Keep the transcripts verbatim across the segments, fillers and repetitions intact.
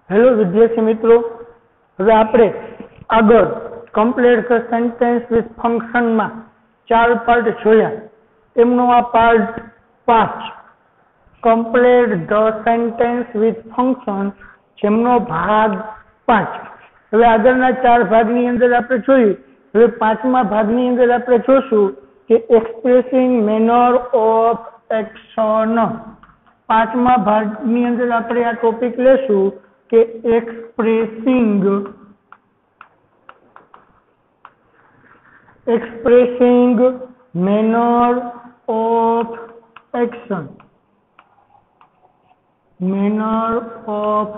Hello વિદ્યાર્થી મિત્રો, હવે આપણે આગળ કમ્પ્લીટ ધ સેન્ટેન્સ વિથ ફંક્શનમાં ચાર પાર્ટ જોયા. એમનો આ પાર્ટ પાંચ complete the sentence with function, જેમનો ભાગ પાંચ. હવે આગળના ચાર ભાગની અંદર આપણે જોયું. હવે પાંચમા ભાગની અંદર આપણે જોશું કે એક્સપ્રેસિંગ મેનર ઓફ એક્શન. પાંચમા ભાગની અંદર આપણે આ ટોપિક લેશું કે expressing expressing manner of action manner of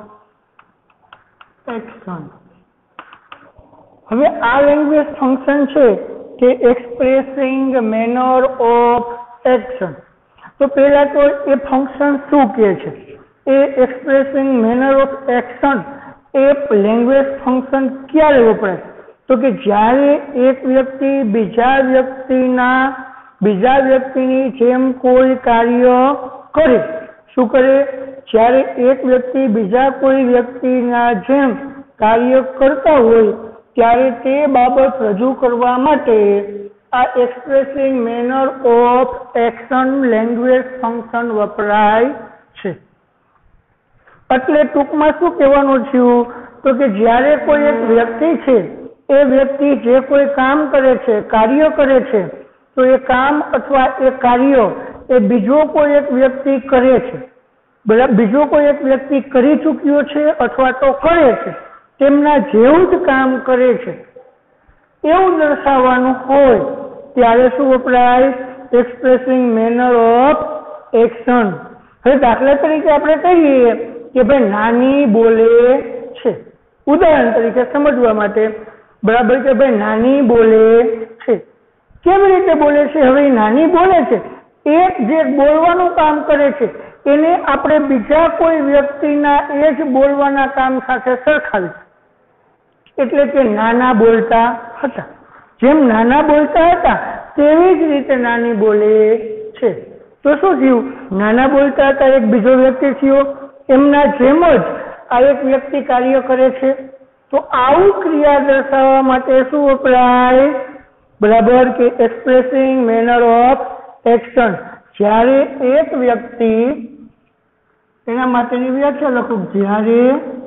action. હવે આ લેંગ્વેજ ફંક્શન છે કે એક્સપ્રેસિંગ મેનર ઓફ એક્શન. તો પહેલા તો એ ફંક્શન શું કહે છે? એ એક્સપ્રેસિંગ મેનર ઓફ એક્શન એ લેંગ્વેજ ફંક્શન ક્યારે વપરાય? તો કે જ્યારે એક વ્યક્તિ બીજા વ્યક્તિના બીજા વ્યક્તિની જેમ કોઈ કાર્ય કરે. શું કરે? જ્યારે એક વ્યક્તિ બીજા કોઈ વ્યક્તિના જેમ કાર્ય કરતા હોય ત્યારે તે બાબત રજૂ કરવા માટે આ expressing manner of action language function વપરાય છે. એટલે ટૂંકમાં શું કહેવાનું થયું? તો કે જ્યારે કોઈ એક વ્યક્તિ છે, એ વ્યક્તિ જે કોઈ કામ કરે છે, કાર્ય કરે છે, તો એ કામ અથવા એ કાર્ય એ બીજો કોઈ એક વ્યક્તિ કરે છે. બરાબર, બીજો કોઈ એક વ્યક્તિ કરી ચૂક્યો છે અથવા તો કરે છે, તેમના જેવું જ કામ કરે છે એવું દર્શાવવાનું હોય ત્યારે શું વપરાય? Expressing manner of action. હવે દાખલા તરીકે આપણે કહીએ કે ભાઈ નાની બોલે છે. ઉદાહરણ તરીકે સમજવા માટે, બરાબર, કે ભાઈ નાની બોલે છે. કેવી રીતે બોલે છે? હવે નાની બોલે છે, એક જે બોલવાનું કામ કરે છે એને આપણે બીજા કોઈ વ્યક્તિના એ જ બોલવાના કામ સાથે સરખાવી, એટલે કે નાના બોલતા હતા. જેમ નાના બોલતા હતા તેવી જ રીતે નાની બોલે છે. તો શું થયું? નાના બોલતા હતા એક બીજો વ્યક્તિ થયો, એમના જેમ જ આ એક વ્યક્તિ કાર્ય કરે છે. તો આવું ક્રિયા દર્શાવવા માટે શું વપરાય? બરાબર, કે એક્સપ્રેસિંગ મેનર ઓફ એક્શન. જ્યારે એક વ્યક્તિ, એના માટેની વ્યાખ્યા લખું, જ્યારે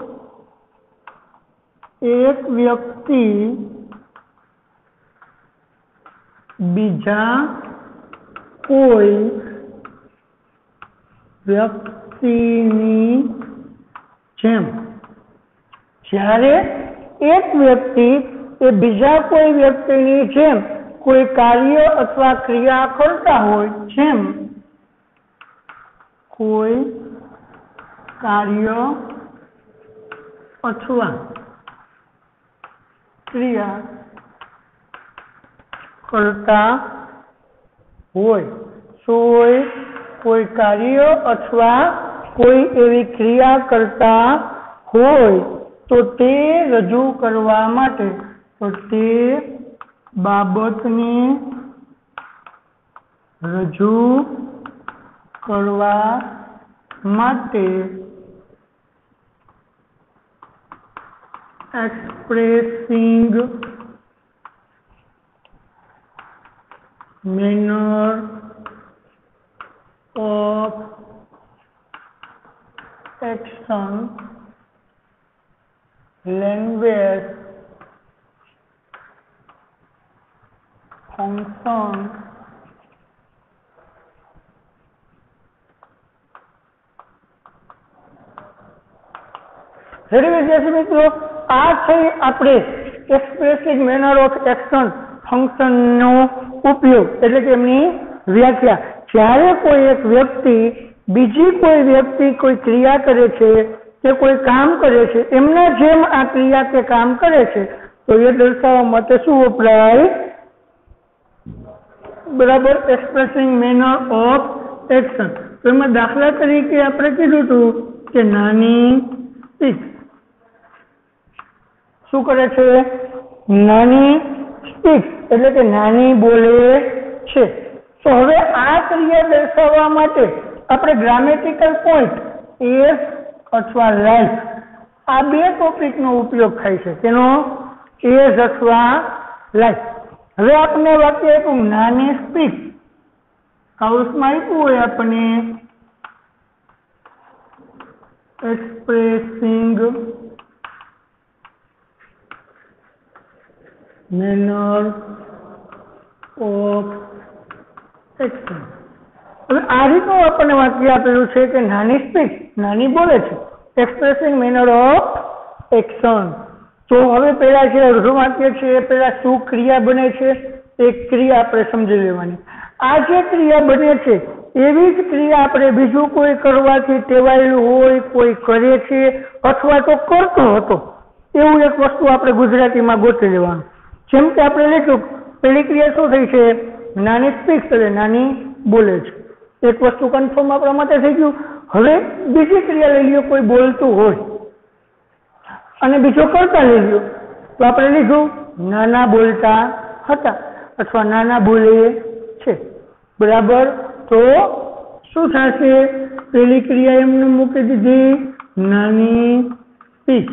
એક વ્યક્તિ બીજા કોઈ વ્યક્તિની જેમ જ્યારે એક વ્યક્તિ એ બીજા કોઈ વ્યક્તિની જેમ કોઈ કાર્ય અથવા ક્રિયા કરતા હોય, જેમ કોઈ કાર્ય અથવા ક્રિયા કરતા હોય, શું હોય? કોઈ કાર્ય અથવા કોઈ એવી ક્રિયા કરતા હોય તો તે રજૂ કરવા માટે, તો તે બાબતને રજૂ કરવા માટે expressing manner of action language function ready વિદ્યાર્થી મિત્રો, આ છે આપણે એક્સપ્રેસિંગ મેનર ઓફ એક્શન ફંક્શનનો ઉપયોગ, એટલે કે એમની વ્યાખ્યા. જ્યારે કોઈ એક વ્યક્તિ બીજી કોઈ વ્યક્તિ કોઈ ક્રિયા કરે છે કે કોઈ કામ કરે છે, એમના જેમ આ ક્રિયા કે કામ કરે છે, તો એ દર્શાવવા માટે શું વપરાય? બરાબર, એક્સપ્રેસિંગ મેનર ઓફ એક્શન. તો એમાં દાખલા તરીકે આપણે કીધું હતું કે નાની સ્પીક. શું કરે છે? નાની સ્પીક, એટલે કે નાની બોલે છે. તો હવે આ ક્રિયા દર્શાવવા માટે આપણે ગ્રામેટિકલ પોઈન્ટ એસ અથવા લાઈક आ बे टॉपिकनो उपयोग थाय छे तेनो एज अथवा लाइक। हवे आपने वाक्य आप्युं नानी स्पीक काउसमां आप्युं होय आपणे एक्सप्रेसिंग manner of action। હવે આ રીતનું આપણને વાક્ય આપેલું છે કે નાની સ્પીક નાની બોલે છે એક્સપ્રેસિંગ મેનર ઓફ એક્શન। તો હવે પેલા જે અડધું વાક્ય છે એ પેલા શું ક્રિયા બને છે એ ક્રિયા આપણે સમજી લેવાની। આ જે ક્રિયા બને છે એવી જ ક્રિયા આપણે બીજું કોઈ કરવાથી ટેવાયેલું હોય કોઈ કરે છે અથવા તો કરતો હતો એવું એક વસ્તુ આપણે ગુજરાતીમાં ગોતી લેવાનું। જેમ કે આપણે લીધું પેલી ક્રિયા શું થઈ છે નાની સ્પીક એટલે નાની બોલે છે एक वस्तु कन्फर्म आपणा माटे थई गयुं। हवे बीजी क्रिया लई ल्यो कोई बोलतुं होय अने बीजो करता लई ल्यो तो आपणे लीधुं नाना बोलता हता अथवा नाना बोले छे बराबर। तो शुं थशे पेली क्रिया एमने मूकी दीधी नानी स्पीक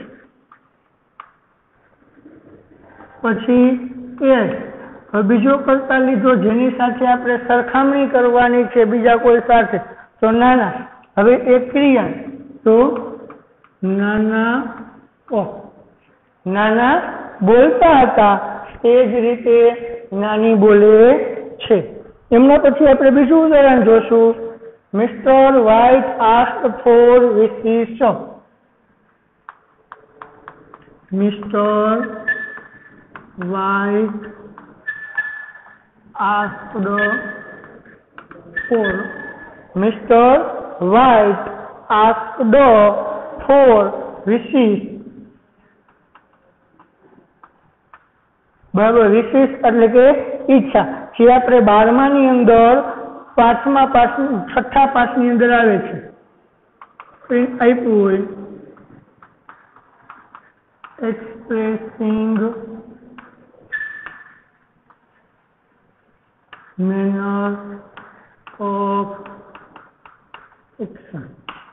पछी एज बीजो करता लीधो जेनी साथे आपणे सरखामणी करवानी छे बीजा कोई साथे तो नाना। हवे एक क्रिया तो नाना ओ नाना बोलता हता ते ज रीते नानी बोले छे। एमना पछी आपणे बीजुं उदाहरण जोशुं mister White asked for wishes. Mister White asked for Mister White asked for wishes। बराबर विशेष એટલે કે ઈચ્છા જે આપણે બારમા ની અંદર પાંચમા પાસ છઠ્ઠા પાસ ની અંદર આવે છે એ આપ્યું હોય expressing manner of action।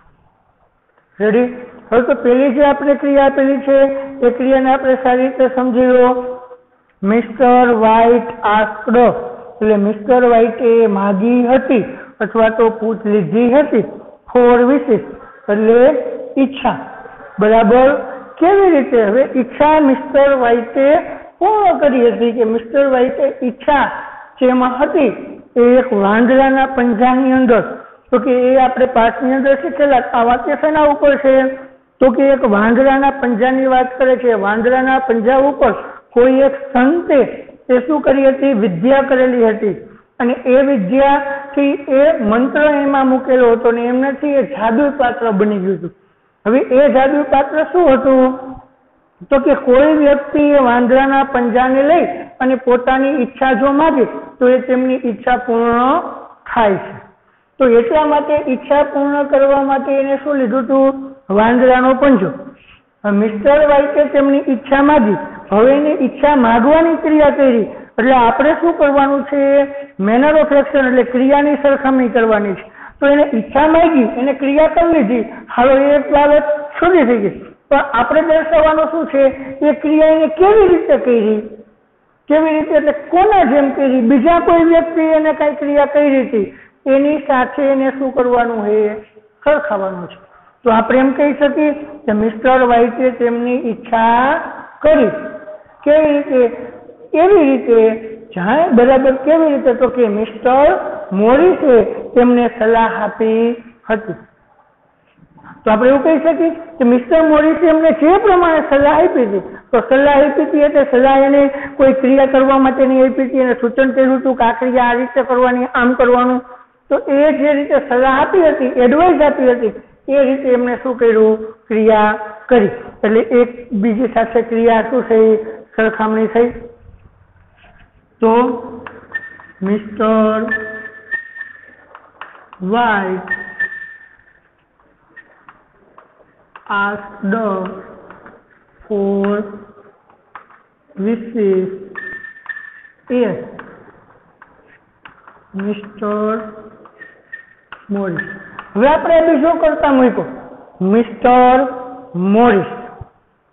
Ready. હવે તો પેલી જે આપણે ક્રિયા આપેલી છે એ ક્રિયાને આપણે સારી રીતે સમજી લો। મિસ્ટર વ્હાઇટ આસ્ક્ડ એટલે મિસ્ટર વ્હાઇટે માગી હતી અથવા તો પૂછ લીધી હતી ફોર વિશિસ એટલે ઈચ્છા બરાબર। કેવી રીતે હવે ઈચ્છા મિસ્ટર વ્હાઇટે પૂર્ણ કરી હતી કે મિસ્ટર વ્હાઇટે ઈચ્છા જેમાં હતી એ એક વાંદરાના પંજાની અંદર તો કે એ આપણે પાઠની અંદર શીખેલા આ વાક્ય શેના ઉપર છે તો કે એક વાંદરાના પંજાની વાત કરે છે। વાંદરાના પંજા ઉપર કોઈ એક સંતે એ શું કરી હતી વિદ્યા કરેલી હતી અને એ વિદ્યાથી એ મંત્ર એમાં મૂકેલો હતો ને એમનાથી એ જાદુ પાત્ર બની ગયું હતું। હવે એ જાદુ પાત્ર શું હતું તો કે કોઈ વ્યક્તિ વાંદરાના પંજાને લઈ અને પોતાની ઈચ્છા જો માગે તો એ તેમની ઈચ્છા પૂર્ણ થાય છે। તો એટલા માટે ઈચ્છા પૂર્ણ કરવા માટે એને શું લીધું હતું વાંદરાનો પંજો। મિસ્ટર વ્હાઇટે તેમની ઈચ્છા માગી હવે એને ઈચ્છા માગવાની ક્રિયા કરી એટલે આપણે શું કરવાનું છે મેનર ઓફ એક્શન એટલે ક્રિયાની સરખામણી કરવાની છે। તો એને ઈચ્છા માગી એને ક્રિયા કરી લીધી હાલો એક બાબત છૂટી થઈ ગઈ પણ આપણે દર્શાવવાનું શું છે એ ક્રિયા એને કેવી રીતે કરી કેવી રીતે એટલે કોના જેમ કરી બીજા કોઈ વ્યક્તિ એને કઈ ક્રિયા કરી હતી એની સાથે એને શું કરવાનું છે સરખાવવાનું છે। તો આપણે એમ કહી શકીએ કે મિસ્ટર વ્હાઇટે તેમની ઈચ્છા કરી કેવી રીતે એવી રીતે જાણે બરાબર કેવી રીતે તો કે મિસ્ટર મોરિસે તેમને સલાહ આપી હતી। तो આપણે એવું કહી શકીએ કે મિસ્ટર મોરિસે એમને જે પ્રમાણે સલાહ આપી હતી તો સલાહ આપી હતી એટલે સલાહ એને કોઈ ક્રિયા કરવા માટેની આપી હતી અને સૂચન કર્યું હતું કે આ ક્રિયા આ રીતે કરવાની આમ કરવાનું તો એ જે રીતે સલાહ આપી હતી એડવાઇસ આપી હતી એ રીતે એમને શું કર્યું ક્રિયા કરી એટલે એક બીજી સાથે ક્રિયા શું થઈ સરખામણી થઈ। તો mister White asked for wishes is Mister Morris। હવે આપણે બીજો કરતા મૂક્યો મિસ્ટર મોરિસ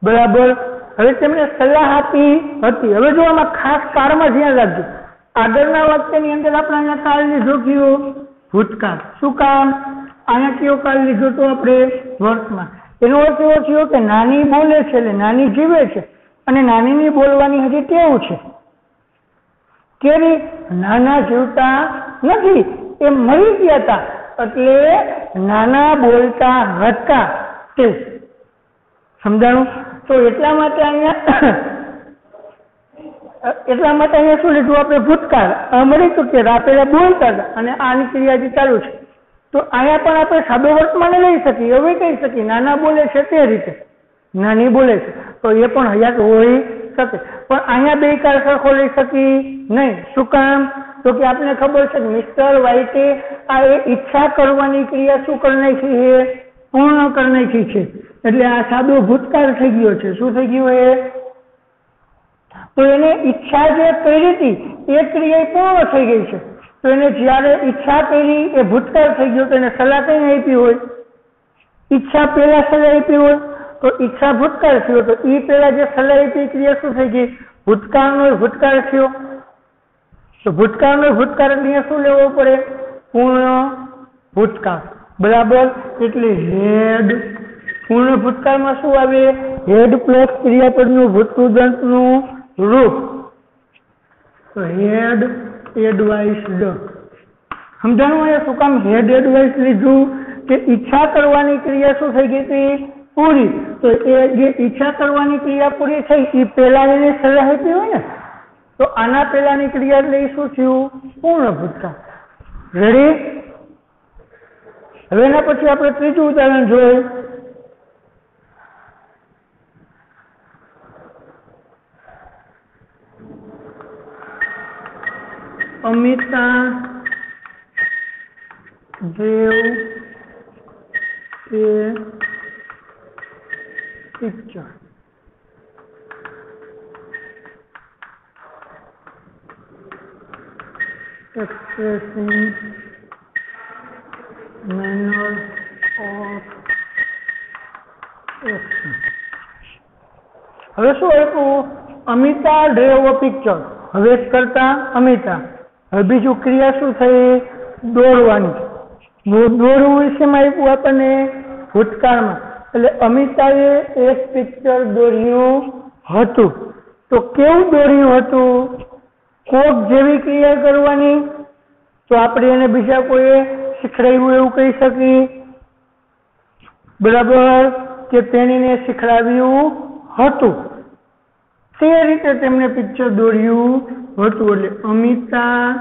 બરાબર. હવે તેમને સલાહ આપી હતી. હવે જો આમાં ખાસ કાળમાં ધ્યાન રાખજો. આગળના વાક્યની અંદર આપણે અહીંયા કાળ લીધો કયો? ભૂતકાળ. શું કામ? અહીંયા કયો કાળ લીધો તો આપણે? વર્તમાન. એનો અર્થ એવો થયો કે નાની બોલે છે એટલે નાની જીવે છે અને નાનીની બોલવાની હજી ટેવ છે. કેવી? નાના જીવતા નથી, એ મરી ગયા હતા એટલે નાના બોલતા હતા તે. સમજાણું? તો એટલા માટે અહીંયા એટલા માટે અહીંયા શું લીધું આપણે? ભૂતકાળ. મળી ચૂક્યા હતા, પેલા બોલતા હતા અને આની ક્રિયા હજી ચાલુ છે. તો અહીંયા પણ આપણે સાદો વર્તમાન લઈ શકીએ. હવે કહી શકીએ નાના બોલે છે તે રીતે, નાની બોલે છે તો એ પણ હયાત હોઈ શકે. પણ અહીંયા બે કાળ સરખો લઈ શકી નહીં. શું કામ? તો કે આપને ખબર છે કે મિસ્ટર વ્હાઇટે આ એ ઈચ્છા કરવાની ક્રિયા શું કરી નાખી છે? પૂર્ણ કરી નાખી છે. એટલે આ સાદો ભૂતકાળ થઈ ગયો છે. શું થઈ ગયું? એ તો એને ઈચ્છા જે કરી હતી એ ક્રિયા પૂર્ણ થઈ ગઈ છે. તો એને જયારે ઈચ્છા કરી એ ભૂતકાળ થઈ ગયો તો એને સલાહ કઈ આપી હોય? ઈચ્છા પેલા સલાહ આપી હોય તો ઈચ્છા ભૂતકાળ થયો. તો એ પેલા જે સલાહ આપી ક્રિયા શું થઈ ગઈ? ભૂતકાળનો ભૂતકાળ થયો. તો ભૂતકાળનો ભૂતકાળ એટલે શું લેવો પડે? પૂર્ણ ભૂતકાળ. બરાબર. એટલે હેડ પૂર્ણ ભૂતકાળમાં શું આવે? હેડ પ્લસ ક્રિયાપદનું ભૂતકૃદંતનું રૂપ. તો હેડ એડવાઇસ્ડ. સમજાણું? અહીંયા શું કામ હેડ એડવાઇસ લીધું? કે ઈચ્છા કરવાની ક્રિયા શું થઈ ગઈ હતી? પૂરી. તો એ જે ઈચ્છા કરવાની ક્રિયા પૂરી થઈ એ પહેલા એને સલાહ આપી હોય ને, તો આના પહેલાની ક્રિયા એટલે શું થયું? પૂર્ણ ભૂતકાળ. રેડી? હવે એના પછી આપણે ત્રીજું ઉદાહરણ જોઈએ. Amita drew a picture. expressing manner of action. હવે શું આપ્યું? Amita drew a picture. હવે કરતા અમિતા. હવે બીજું ક્રિયા શું થઈ? દોરવાની. દોરવું વિશેમાં આપ્યું આપણને ભૂતકાળમાં. એટલે અમિતાએ એક પિક્ચર દોર્યું હતું. તો કેવું દોર્યું હતું? કોક જેવી ક્રિયા કરવાની. તો આપણે એને બીજા કોઈએ શીખડાવ્યું એવું કહી શકીએ. બરાબર. કે તેણીને શીખડાવ્યું હતું તે રીતે તેમને પિક્ચર દોર્યું હતું. એટલે અમિતા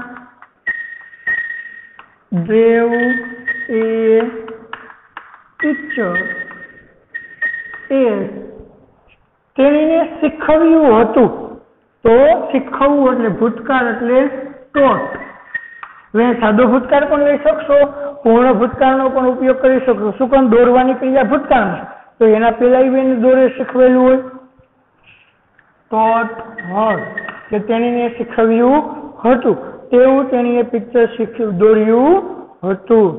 ડ્રેવ એ પિક્ચર એ તેણીને શીખવ્યું હતું. તો શીખવવું એટલે ભૂતકાળ એટલે ટોટ. હવે સાદો ભૂતકાળ પણ લઈ શકશો, પૂર્ણ ભૂતકાળનો પણ ઉપયોગ કરી શકશો. શું કામ? દોરવાની ક્રિયા ભૂતકાળમાં, તો એના પેલા એને દોરે શીખવેલું હોય. ટોટ હર કે તેણીને શીખવ્યું હતું તેવું તેણીએ પિક્ચર શીખ્યું દોર્યું હતું.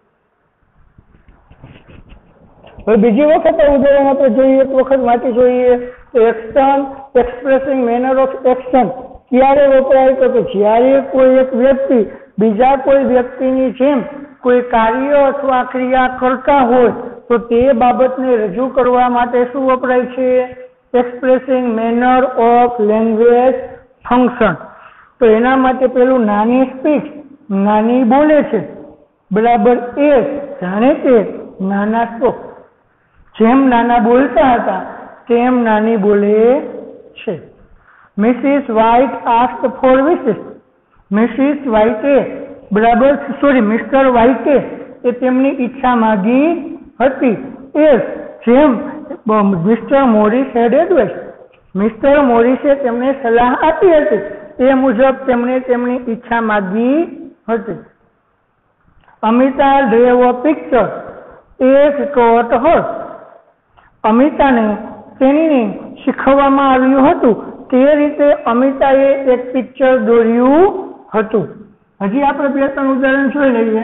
હવે બીજી વખત ઉદાહરણ આપણે જોઈએ, એક વખત વાંચી જોઈએ. Action expressing manner of action ક્યારે વપરાય? તો કે જ્યારે કોઈ એક વ્યક્તિ બીજા કોઈ વ્યક્તિની જેમ કોઈ કાર્ય અથવા ક્રિયા કરતા હોય તો તે બાબતને રજૂ કરવા માટે શું વપરાય છે? Expressing manner of language function. તો એના માટે પેલું નાની સ્પીચ, નાની બોલે છે. બરાબર. એ જાણે તે નાના તો જેમ નાના બોલતા હતા તેમ નાની બોલે છે. Missus White asked for wishes. Missus વ્હાઇટે બરાબર સોરી મિસ્ટર વ્હાઇટે એ તેમની ઈચ્છા માગી હતી. એ જેમ mister Morris had advice. Mister મોરિસે તેમને સલાહ આપી હતી એ મુજબ તેમણે તેમની ઈચ્છા માગી હતી. Amita drew a picture as taught her. અમિતાને તેણીને શીખવવામાં આવ્યું હતું તે રીતે અમિતાએ એક પિક્ચર દોર્યું હતું. હજી આપણે બે ત્રણ ઉદાહરણ જોઈ લઈએ.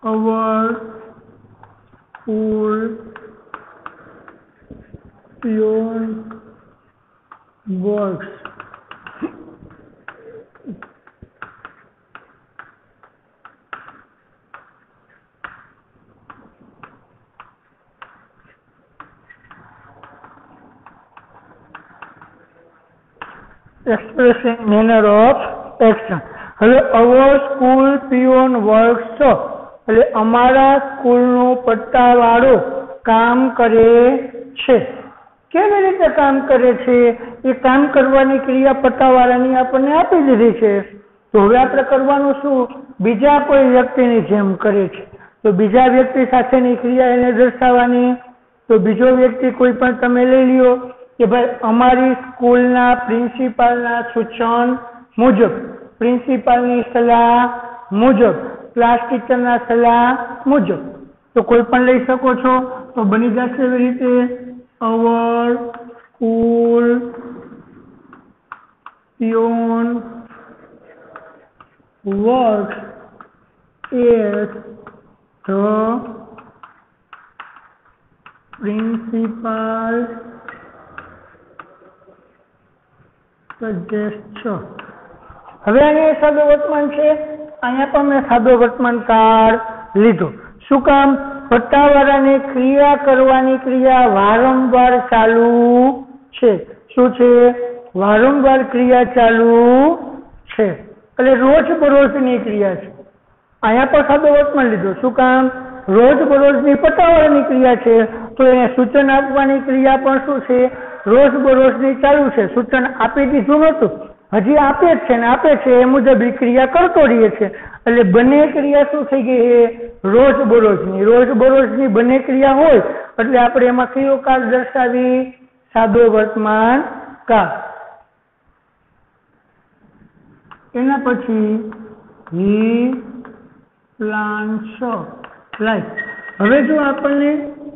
our school peon works. Expressing manner of action. હવે our school peon works એટલે અમારા સ્કૂલનો પટ્ટાવાળો કામ કરે છે. કેવી રીતે કામ કરે છે? એ કામ કરવાની ક્રિયા પટ્ટાવાળાની આપણને આપી દીધી છે. તો હવે આપણે કરવાનું શું? બીજા કોઈ વ્યક્તિની જેમ કરે છે તો બીજા વ્યક્તિ સાથેની ક્રિયા એને દર્શાવવાની. તો બીજો વ્યક્તિ કોઈ પણ તમે લઈ લ્યો કે ભાઈ અમારી સ્કૂલના પ્રિન્સિપાલના સૂચન મુજબ, પ્રિન્સિપાલની સલાહ મુજબ, ક્લાસ ટીચરના સલાહ મુજબ. તો કોઈ પણ લઈ શકો છો. તો બની જશે એવી રીતે our school peon works as the principal suggestion. હવે અહીંયા સાદો વર્તમાન છે, અહીંયા પણ મેં સાદો વર્તમાન કાળ લીધો. શું કામ? પટ્ટાવાળાને ક્રિયા કરવાની ક્રિયા વારંવાર ચાલુ છે. શું છે? વારંવાર ક્રિયા ચાલુ છે એટલે રોજ બરોજની ક્રિયા છે. અહીંયા પણ સાદો વર્તમાન લીધો. શું કામ? રોજ બરોજની પટ્ટાવાળાની ક્રિયા છે તો એને સૂચન આપવાની ક્રિયા પણ શું છે? રોજ બરોજની ચાલુ છે. સૂચન આપી દીધું નહોતું, હજી આપે જ છે ને આપે છે એ મુજબ એ ક્રિયા કરતો રહીએ છે એટલે બંને ક્રિયા શું થઈ ગઈ છે? રોજ બરોજની. રોજ બરોજની બંને ક્રિયા હોય એટલે આપણે એમાં કયો કાળ દર્શાવી? સાદો વર્તમાન કાળ. એના પછી he plants like. હવે જો આપણને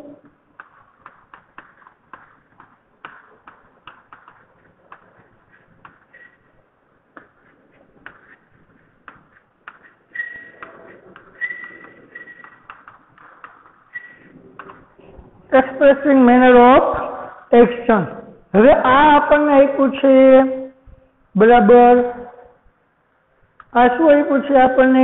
expressing manner of action. હવે આ આપણને આપ્યું છે બરાબર. આ શું આપ્યું છે આપણને?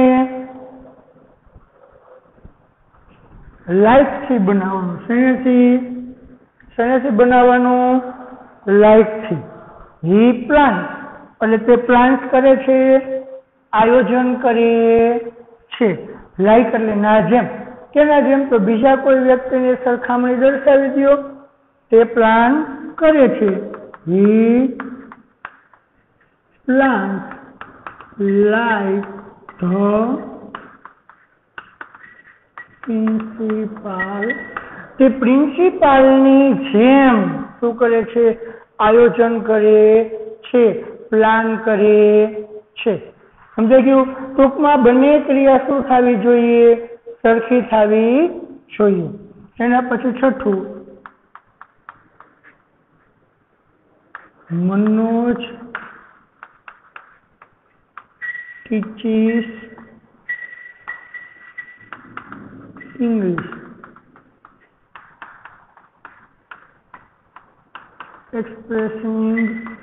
લાઈક થી બનાવવાનું. શેનાથી? શેનાથી બનાવવાનું? લાઈક થી. he plants એટલે તે પ્લાન્સ કરે છે, આયોજન કરે છે. લાઈક એટલે ના જેમ. કેના જેમ? તો બીજા કોઈ વ્યક્તિને સરખામણી દર્શાવી દો. તે પ્લાન કરે છે. he plants like the principal. તે પ્રિન્સિપાલની જેમ શું કરે છે? આયોજન કરે છે, પ્લાન કરે છે. સમજાઈ ગયું? ટૂંકમાં બંને ક્રિયા શું થવી જોઈએ? સરખી થવી જોઈએ. એના પછી છઠ્ઠું Manoj teaches English. Expressing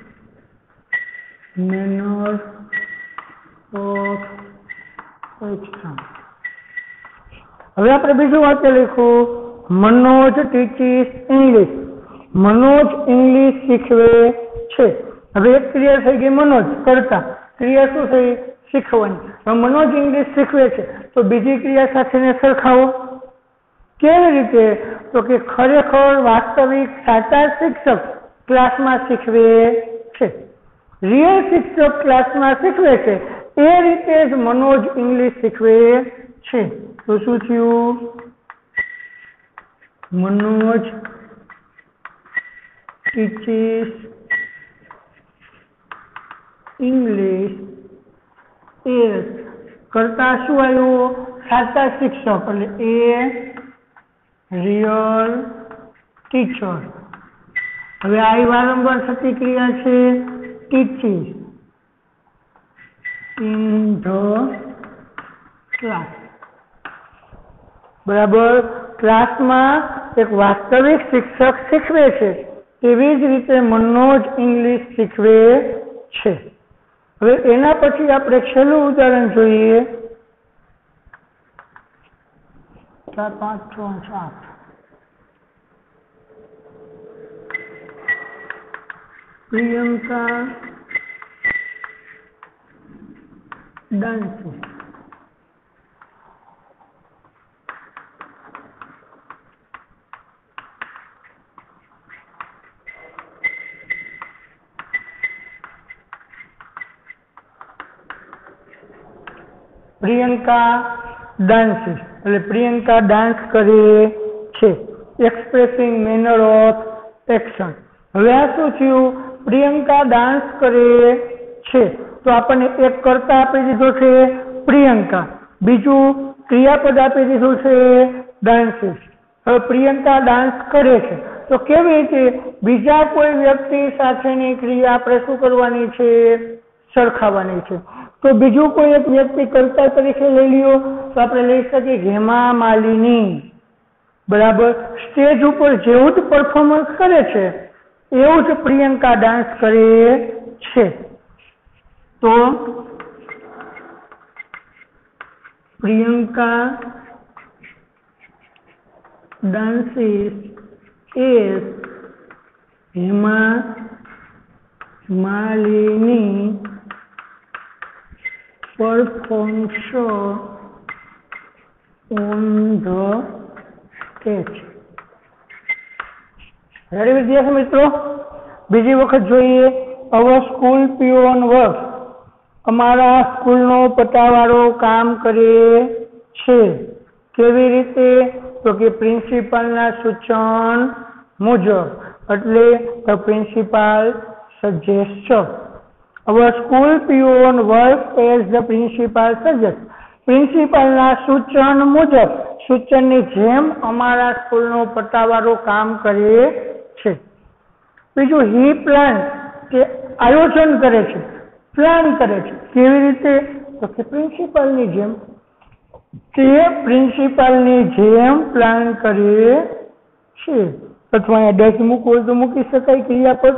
manner of action. હવે આપણે બીજું વાક્ય લખું. Manoj teaches English. Manoj English શીખવે છે. હવે એક ક્રિયા થઈ ગઈ મનોજ કરતા, ક્રિયા શું થઈ? શીખવાની. હવે મનોજ ઇંગ્લિશ શીખવે છે તો બીજી ક્રિયા સાથેને સરખાવો. કેવી રીતે? તો કે ખરેખર વાસ્તવિક સાચા શિક્ષક ક્લાસમાં શીખવે છે, રિયલ શિક્ષક ક્લાસમાં શીખવે છે એ રીતે જ મનોજ ઇંગ્લિશ શીખવે છે. તો શું થયું? મનોજ teaches English is કરતા શું આવ્યું? સાચા શિક્ષક એટલે એ રિયલ ટીચર. હવે આ વારંવાર થતી ક્રિયા છે teaches in the class. बराबर क्लास में एक वास्तविक शिक्षक शीखवे छे तेवी ज रीते मनोज इंग्लिश शीखवे छे। हवे एना पछी आपणे छेल्लुं उदाहरण जोईए। चार पांच छ सात प्रियंका डांसिंग। प्रियंका डांसिस એટલે પ્રિયંકા ડાન્સ કરે છે। Expressing manner of action. હવે આ શું થયું? પ્રિયંકા ડાન્સ કરે છે તો આપણને એક કર્તા આપી દીધો છે પ્રિયંકા, બીજું ક્રિયાપદ આપી દીધું છે ડાન્સિસ। હવે પ્રિયંકા ડાન્સ કરે છે તો કેવી રીતે બીજા કોઈ વ્યક્તિ સાથેની ક્રિયા આપણે શું કરવાની છે? સરખાવવાની છે। तो बीजू कोई एक व्यक्ति कर्ता तरीके ले लियो तो आप लई सकीए हेमा मालिनी। बराबर स्टेज पर जेवुं ज परफॉर्मन्स करे छे एवुं ज प्रियंका डांस करे छे। तो Priyanka dances as Hema Malini performs on the stage। Ready विद्यार्थी मित्रों, बीजी वखत जोईए अवर स्कूल पियोन वर्क। अमारा स्कूल नो पटावाळो काम करे छे। केवी रीते? तो कि प्रिंसिपल ना सूचन मुजब एटले the principal suggest. Our school peon works as the principal suggests। Principal ना सूचन मुजब सूचन ની જેમ અમારા સ્કૂલ નો પટાવાળો કામ કરે છે। બીજું he plans કે આયોજન કરે છે, પ્લાન કરે છે। કેવી રીતે? તો કે પ્રિન્સિપલ ની જેમ, તે પ્રિન્સિપલ ની જેમ પ્લાન કરે છે। અથવા અહીંયા ડઝ મૂકવું હોય તો મૂકી શકાય ક્રિયાપદ।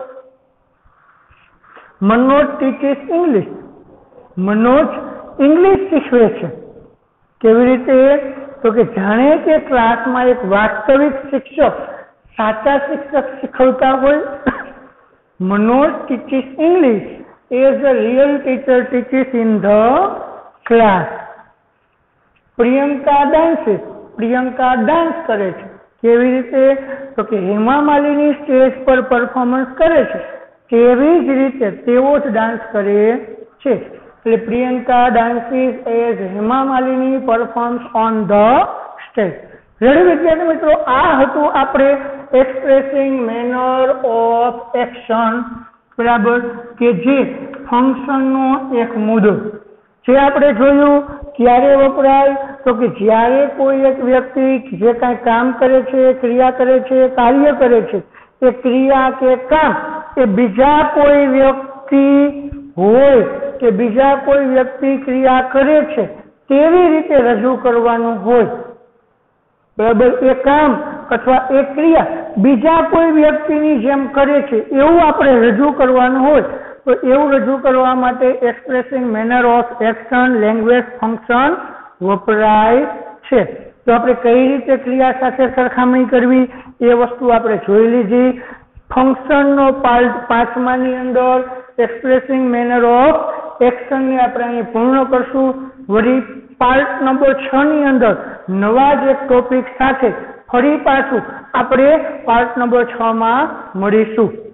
Manoj teaches English. Manoj English शीखवे छे। केवी रीते? तो कि जाणे के क्लास में एक वास्तविक शिक्षक साचा शिक्षक शीखवता होय। Manoj teaches English as a real teacher teaches in the class. Priyanka dances. Priyanka dance करे छे। केवी रीते? तो कि हेमा मालिनी स्टेज पर परफॉर्मन्स करे छे तेवी ज रीते तेवो ज डांस करे छे। એટલે Priyanka dances as Hema Malini performs on the stage. Ready વિદ્યાર્થી મિત્રો, આ હતું આપણે એક્સપ્રેસિંગ મેનર ઓફ એક્શન। બરાબર કે જે ફંક્શનનો એક મુદ્દો જે આપણે જોયું ક્યારે વપરાય? તો કે જ્યારે કોઈ એક વ્યક્તિ જે કાંઈ કામ કરે છે, ક્રિયા કરે છે, કાર્ય કરે છે, એ ક્રિયા કે કામ એ બીજા કોઈ વ્યક્તિ હોય કે બીજા કોઈ વ્યક્તિ ક્રિયા કરે છે તેવી રીતે રજૂ કરવાનું હોય। બરાબર, એ કામ અથવા એ ક્રિયા બીજા કોઈ વ્યક્તિની જેમ કરે છે એવું આપણે રજૂ કરવાનું હોય તો એવું રજૂ કરવા માટે expressing manner of action language function વપરાય છે। તો આપણે કઈ રીતે ક્રિયા સાથે સરખામણી કરવી એ વસ્તુ આપણે જોઈ લીધી। फंक्शन नो पार्ट पांचमा नी अंदर एक्सप्रेसिंग मेनर ऑफ एक्शन ने आपणे पूर्ण करशुं। वरी पार्ट नंबर छ नी अंदर नवा ज एक टॉपिक साथे फरी पाछुं आपणे पार्ट नंबर छ मां मळीशुं।